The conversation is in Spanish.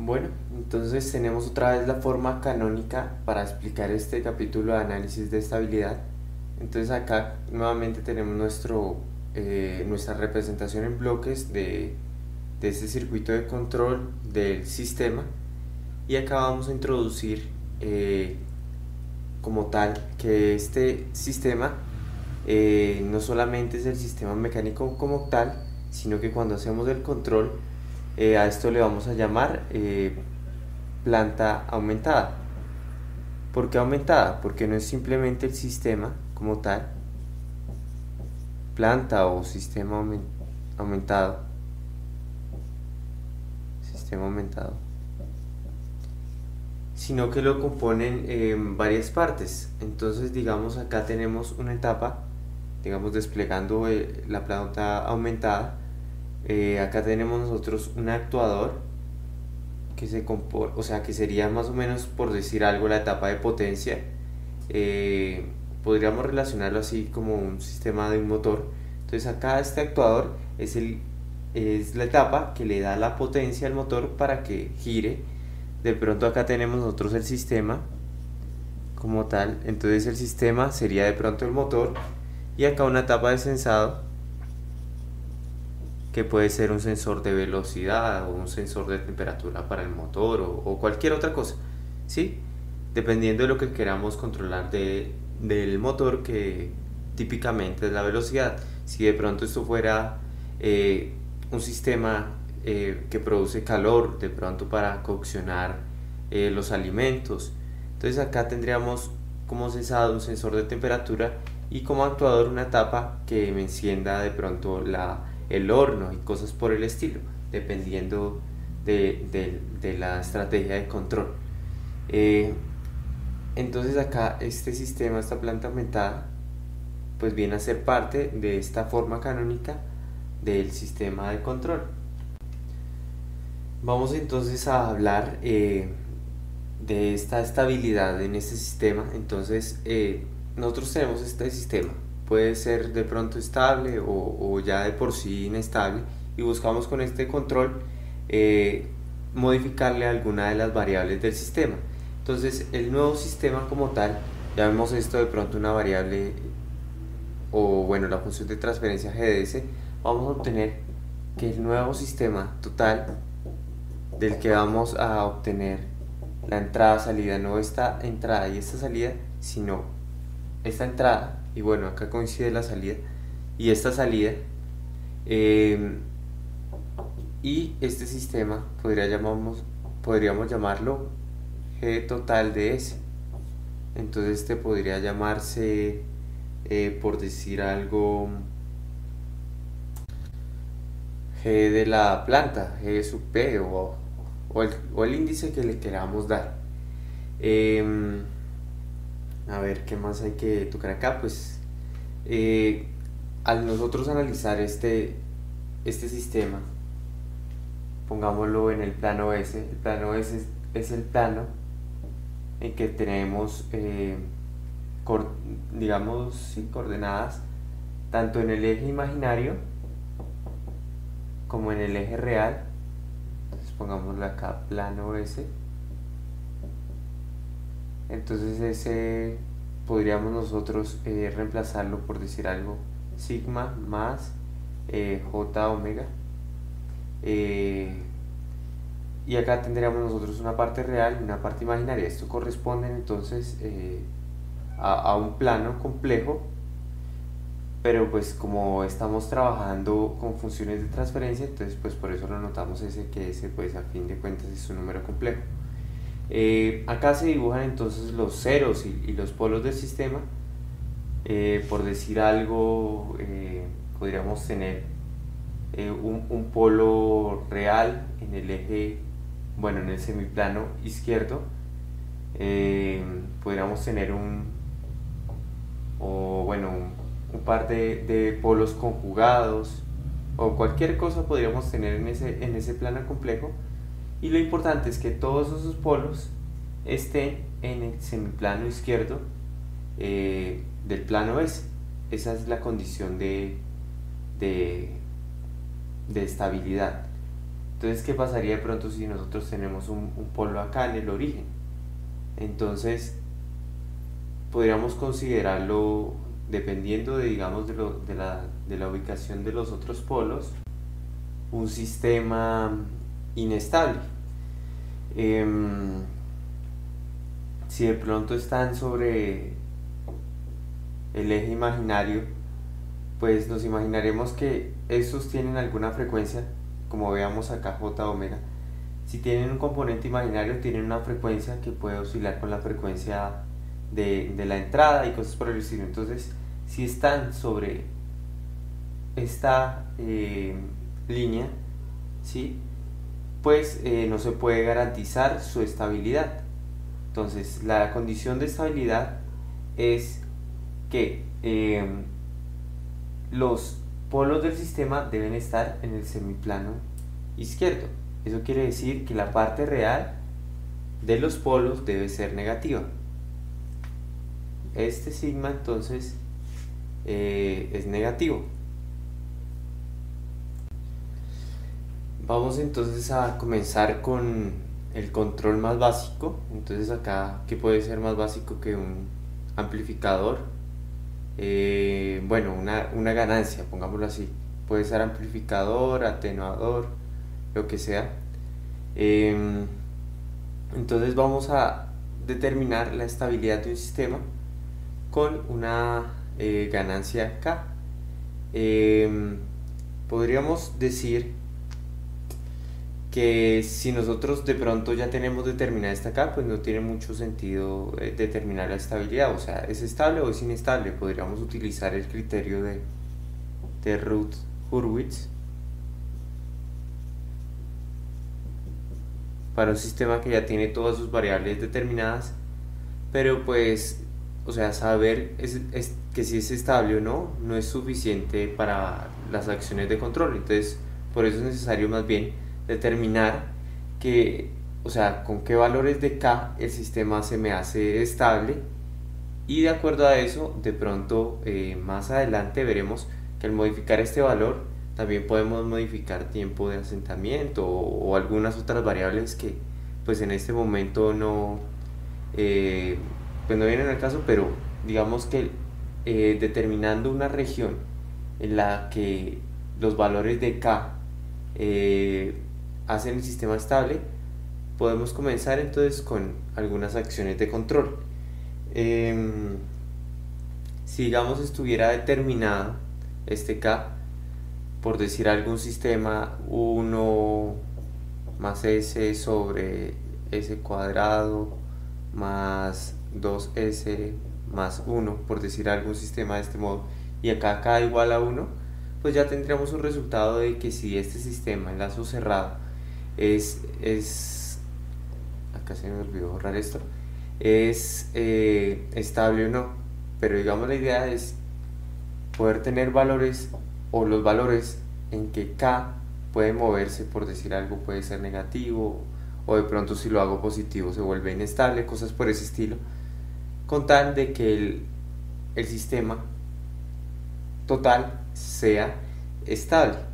Bueno, entonces tenemos otra vez la forma canónica para explicar este capítulo de análisis de estabilidad. Entonces acá nuevamente tenemos nuestra representación en bloques de este circuito de control del sistema, y acá vamos a introducir como tal que este sistema no solamente es el sistema mecánico como tal, sino que cuando hacemos el control, a esto le vamos a llamar planta aumentada. ¿Por qué aumentada? Porque no es simplemente el sistema como tal, planta o aumentado, sistema aumentado, sino que lo componen varias partes. Entonces, digamos, acá tenemos una etapa, digamos, desplegando la planta aumentada. Acá tenemos nosotros un actuador que se compone, o sea, que sería más o menos, por decir algo, la etapa de potencia. Podríamos relacionarlo así como un sistema de un motor. Entonces acá este actuador es la etapa que le da la potencia al motor para que gire. De pronto acá tenemos nosotros el sistema como tal. Entonces el sistema sería de pronto el motor, y acá una etapa de sensado, que puede ser un sensor de velocidad o un sensor de temperatura para el motor o cualquier otra cosa, ¿sí? Dependiendo de lo que queramos controlar del motor, que típicamente es la velocidad. Si de pronto esto fuera un sistema que produce calor, de pronto para coccionar los alimentos, entonces acá tendríamos como sensado un sensor de temperatura, y como actuador una tapa que me encienda de pronto el horno y cosas por el estilo, dependiendo de la estrategia de control. Eh, entonces acá este sistema, esta planta aumentada, pues viene a ser parte de esta forma canónica del sistema de control. Vamos entonces a hablar de esta estabilidad en este sistema. Entonces nosotros tenemos este sistema, puede ser de pronto estable o ya de por sí inestable, y buscamos con este control modificarle alguna de las variables del sistema. Entonces el nuevo sistema como tal, ya vemos esto de pronto una variable, o bueno, la función de transferencia GDS. Vamos a obtener que el nuevo sistema total, del que vamos a obtener la entrada salida, no esta entrada y esta salida, sino esta entrada, y bueno, acá coincide la salida y esta salida, y este sistema podríamos llamarlo G total de S. Entonces este podría llamarse, por decir algo, G de la planta, G sub P, o el índice que le queramos dar. A ver, ¿qué más hay que tocar acá? Pues al nosotros analizar este sistema, pongámoslo en el plano S. El plano S es el plano en que tenemos, digamos, sí, coordenadas tanto en el eje imaginario como en el eje real. Entonces pongámoslo acá, plano S. Entonces ese podríamos nosotros reemplazarlo por decir algo, sigma más j omega. Y acá tendríamos nosotros una parte real y una parte imaginaria. Esto corresponde entonces a un plano complejo, pero pues como estamos trabajando con funciones de transferencia, entonces pues por eso lo notamos ese, que ese pues a fin de cuentas es un número complejo. Acá se dibujan entonces los ceros y los polos del sistema. Por decir algo, podríamos tener un polo real en el eje, bueno, en el semiplano izquierdo. Podríamos tener un par de polos conjugados, o cualquier cosa podríamos tener en ese plano complejo. Y lo importante es que todos esos polos estén en el semiplano izquierdo del plano S. Esa es la condición de estabilidad. Entonces, ¿qué pasaría de pronto si nosotros tenemos un polo acá en el origen? Entonces, podríamos considerarlo, dependiendo de, digamos, de la ubicación de los otros polos, un sistema inestable. Si de pronto están sobre el eje imaginario, pues nos imaginaremos que estos tienen alguna frecuencia, como veamos acá J omega. Si tienen un componente imaginario, tienen una frecuencia que puede oscilar con la frecuencia de la entrada y cosas por el estilo. Entonces, si están sobre esta línea, ¿sí? Pues no se puede garantizar su estabilidad. Entonces, la condición de estabilidad es que los polos del sistema deben estar en el semiplano izquierdo. Eso quiere decir que la parte real de los polos debe ser negativa. Este sigma entonces es negativo. Vamos entonces a comenzar con el control más básico. Entonces acá, ¿qué puede ser más básico que un amplificador? Bueno, una ganancia, pongámoslo así. Puede ser amplificador, atenuador, lo que sea. Entonces vamos a determinar la estabilidad de un sistema con una ganancia K. Podríamos decir que si nosotros de pronto ya tenemos determinada esta K, pues no tiene mucho sentido determinar la estabilidad. O sea, ¿es estable o es inestable? Podríamos utilizar el criterio de Routh-Hurwitz para un sistema que ya tiene todas sus variables determinadas, pero pues, o sea, saber que si es estable o no es suficiente para las acciones de control. Entonces, por eso es necesario más bien determinar que, o sea, con qué valores de K el sistema se me hace estable, y de acuerdo a eso, de pronto más adelante veremos que al modificar este valor también podemos modificar tiempo de asentamiento o algunas otras variables que pues en este momento no, pues no vienen al caso, pero digamos que determinando una región en la que los valores de K hacen el sistema estable, podemos comenzar entonces con algunas acciones de control. Si digamos estuviera determinado este K, por decir algún sistema 1 más S sobre S cuadrado más 2S más 1, por decir algún sistema de este modo, y acá K igual a 1, pues ya tendríamos un resultado de que si este sistema en lazo cerrado es acá se me olvidó borrar esto, es estable o no. Pero digamos la idea es poder tener valores, o los valores en que K puede moverse, por decir algo, puede ser negativo, o de pronto si lo hago positivo se vuelve inestable, cosas por ese estilo, con tal de que el sistema total sea estable.